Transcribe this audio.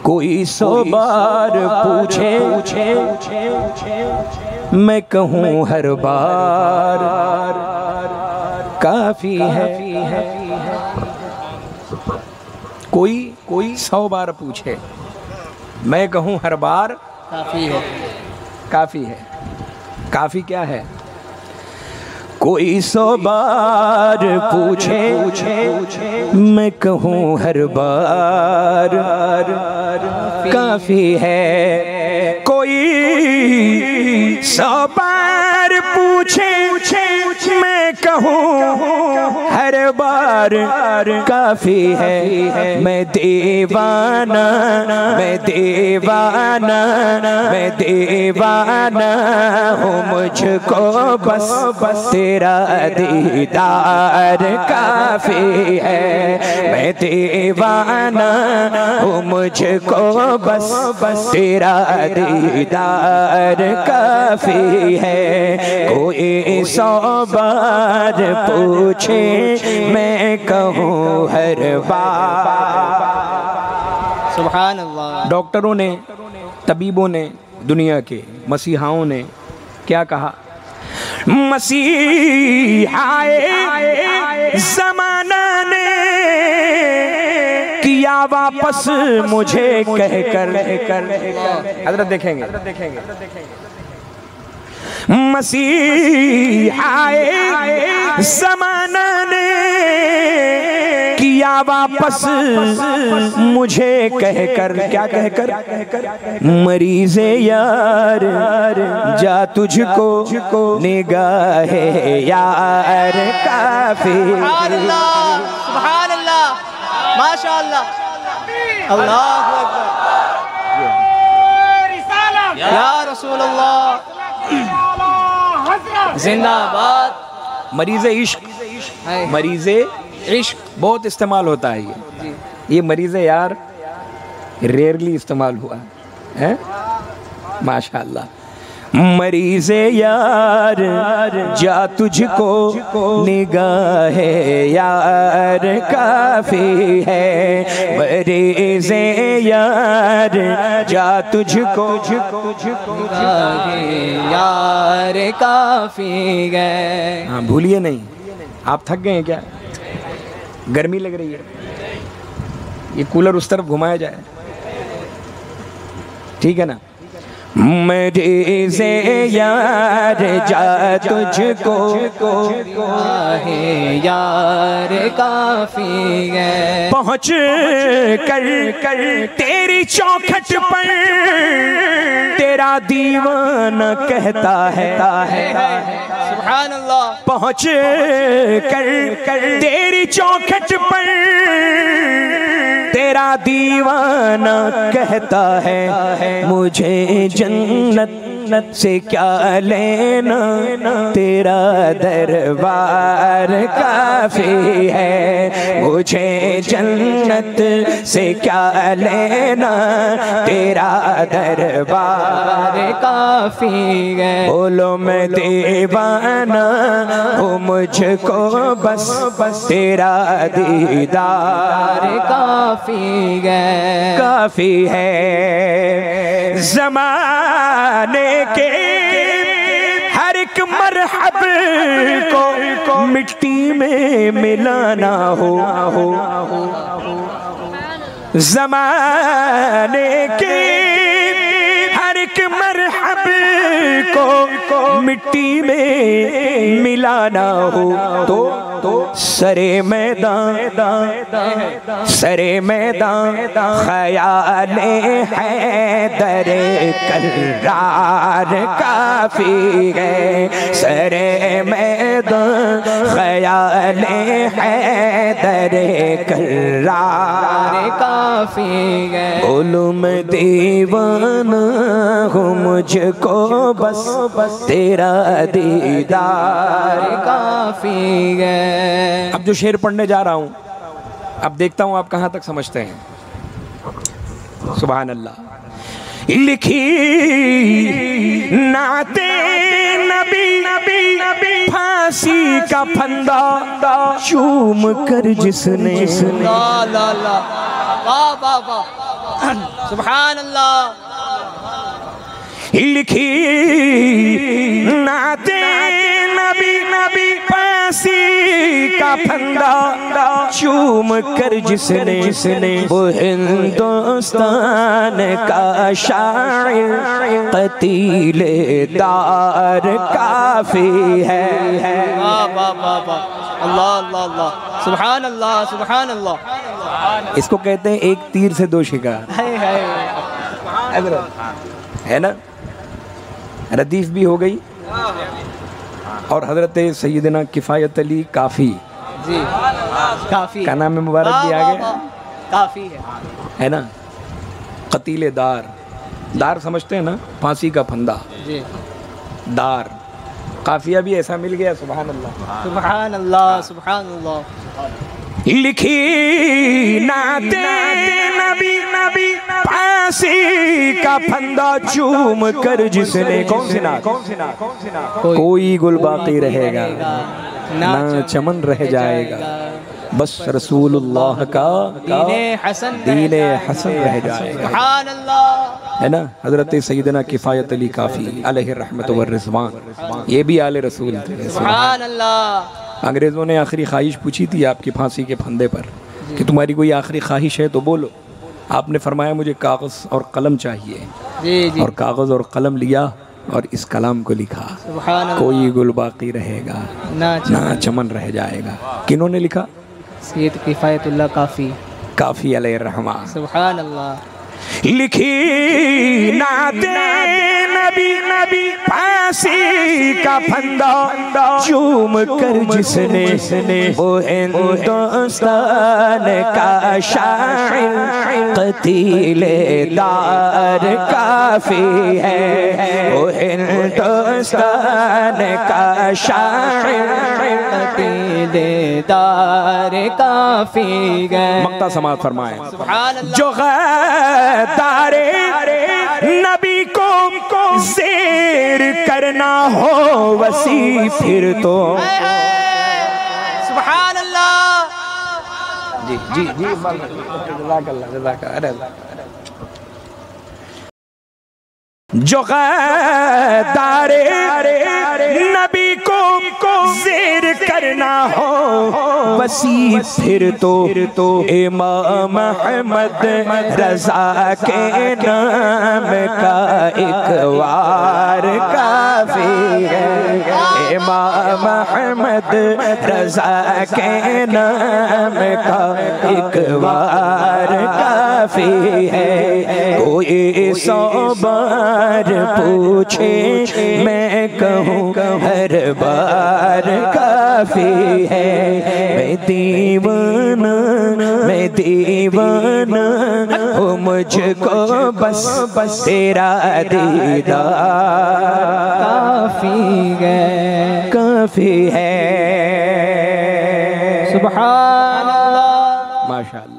कोई 100 बार पूछे मैं कहूँ हर बार काफी है। कोई 100 बार पूछे मैं कहूँ हर बार काफी है। काफी है। काफी क्या है? कोई 100 बार पूछे मैं कहूँ हर बार काफी है। कोई 100 बार पूछे मैं कहूँ हर बार काफी है। मैं दीवाना हूँ, मुझको बस तेरा दीदार काफी है। मैं दीवाना हूँ, मुझको बस तेरा दीदार काफी है। कोई 100 बार पूछे मैं कहूँ हर बार। सुभान अल्लाह। डॉक्टरों ने, तबीबों ने, दुनिया के मसीहाओं ने क्या कहा? मसीहाए ज़माना ने किया वापस मुझे कहकर। हज़रत देखेंगे मसीहाए ज़माना ने किया वापस मुझे कहकर। क्या कहकर? मरीज़े यार जा तुझको निगाहे यार काफी। सुभान अल्लाह, माशाअल्लाह, अल्लाहु अकबर, या रसूल अल्लाह जिंदाबाद। मरीज़े इश्क, मरीज़े इश्क बहुत इस्तेमाल होता है। ये मरीज़े यार रेयरली इस्तेमाल हुआ है। माशाअल्लाह। मरीज़े यार जा तुझको निगाहे यार काफी है। मरीज़े यार जा तुझको निगाहे यार काफी है। हाँ, भूलिए नहीं। आप थक गए हैं क्या? गर्मी लग रही है? ये कूलर उस तरफ घुमाया जाए, ठीक है ना? मरीज़े यार जा तुझको यार काफी है। पहुँच कर तेरी चौखट पर तेरा दीवाना कहता है। सुभान अल्लाह। पहुँच कर तेरी चौखट पर तेरा दीवाना कहता है। मुझे जन्नत से क्या लेना, तेरा दरबार काफी है। मुझे जन्नत से क्या लेना, तेरा दरबार काफी है। बोलो मैं दीवाना हूँ, मुझको बस तेरा दीदार काफी है। काफी है। ज़माने के हर एक मरहब को मिट्टी में मिलाना हो। ज़माने के हर एक मरहब को मिट्टी में मिलाना हो तो सरे मैदान ख़याले हैदर कर्रार काफी है। सरे मैदान ख़याले हैदर कर्रार काफी है। बोलो मैं दीवाना हूँ, मुझको बस तेरा दीदार काफी है। अब जो शेर पढ़ने जा रहा हूँ, अब देखता हूँ आप कहाँ तक समझते हैं। सुभान अल्लाह। लिखी नाते नबी फांसी का फंदा चूम कर जिसने ला ला ला, वाह वाह वाह, सुभान अल्लाह। लिखी नाते नबी नबी पासी का फंदा चूम कर जिसने वो हिंदुस्तान का शायर कतीले दार काफी है। वाह वाह वाह वाह, अल्लाह अल्लाह अल्लाह, सुभान अल्लाह सुभान अल्लाह। इसको कहते हैं एक तीर से दो शिकार, है ना। रदीफ भी हो गई और हजरत सैयदना किफ़ायत अली काफ़ी जी, काफी का नाम मुबारक भी आ गया, काफी है ना। कतीले दार, दार समझते हैं ना, फांसी का फंदा जी। दार, काफिया भी ऐसा मिल गया। सुभान अल्लाह सुभान अल्लाह सुभान अल्लाह। लिखी नाते नबी नबी फांसी का फंदा चूम कर जिसने, कौन सी नात, कोई गुल बाकी रहेगा ना चमन रह जाएगा, बस रसूलुल्लाह का दीने हसन रह जाएगा। सुभान अल्लाह, है ना। हजरत सैयदना किफ़ायत अली काफ़ी अलैहि रहमत व रिज़वान, ये भी आले रसूल थे। सुभान अल्लाह। अंग्रेज़ों ने आखिरी ख्वाहिश पूछी थी आपकी फांसी के फंदे पर कि तुम्हारी कोई आखिरी ख्वाहिश है तो बोलो। आपने फरमाया मुझे कागज़ और कलम चाहिए जी जी। और कागज़ और कलम लिया और इस कलाम को लिखा, कोई गुल बाकी रहेगा ना चमन रह जाएगा। किन्होंने लिखा? सैयद किफ़ायतुल्लाह काफ़ी, काफ़ी अलैहि रहमान। सुभान अल्लाह। लिखी नाते नबी नबी फांसी का फंदा चूम कर जिसने वो हिंदुस्तान का शायर कतीले दार काफी है, वो हिंदुस्तान का शायर कतीले दार काफी है। मक्ता समात फरमाए। जो तारे नबी को ज़ेर करना हो वसी फिर तो, सुभान अल्लाह। जी जी जी, जज़ाकल्लाह जज़ाकल्लाह। जो तारे नबी को ज़ेर करना हो वसी फिर तो इमाम अहमद रज़ा के नाम का एक वार काफ़ी है। इमाम अहमद रज़ा के नाम का एक वार काफ़ी है। कोई 100 बार पूछे मैं कहूँ हर बार काफी है। मैं दीवाना हो मुझको बस तेरा दीदार काफी है। सुभान अल्लाह, माशाअल्लाह।